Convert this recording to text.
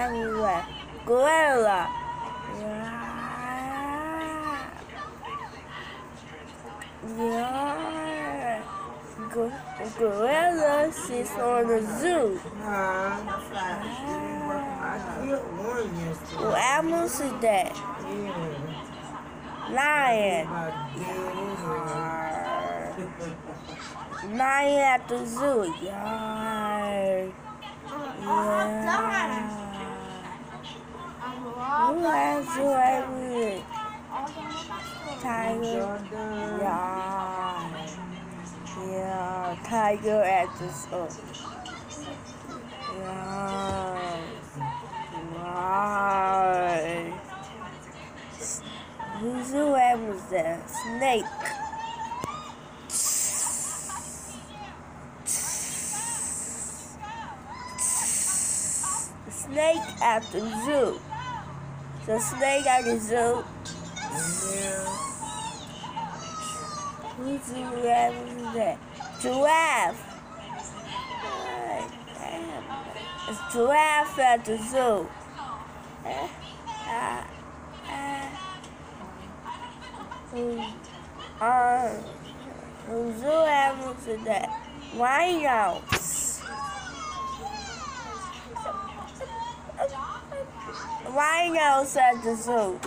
animals there? Gorilla. Yeah. Gorilla sits on the zoo. What animals is that? Lion. Lion at the zoo. Yeah. Who has zoo everything? Tiger. Yeah, tiger at the zoo. Whose zoo animals there? Snake. Snake at the zoo. The snake at the zoo. Whose zoo animals is that? Giraffe. It's giraffe at the zoo. Whose zoo animals is that? Rhinos. Rhinos at the zoo.